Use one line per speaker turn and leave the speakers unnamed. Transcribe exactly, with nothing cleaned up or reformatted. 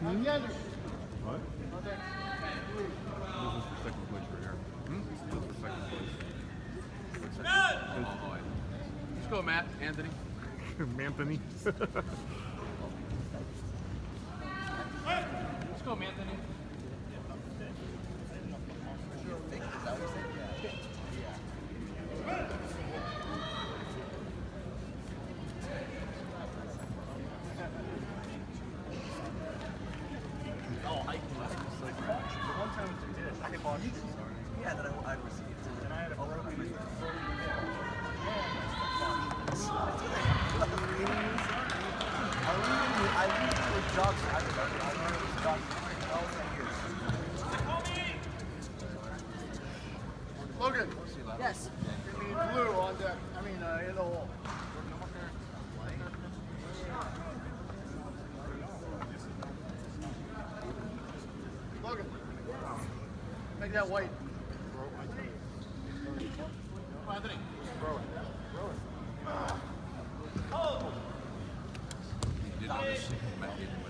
What? This is for second place right here. Hmm? This is for second place.
Oh, boy. Let's go, Matt. Anthony.
Anthony.
Let's go, Anthony.
Oh, I can listen to like the one time we did, I had bought it. Yeah, that I, I received. And I had a broken with I leave it with jobs. I remember I remember it was jobs all the years.
Logan.
Yes.
Give me blue on deck. I mean, uh, in the hole. Logan. Make that white. Come on, Anthony.
Throw it. Throw it.
You did this. Matt did.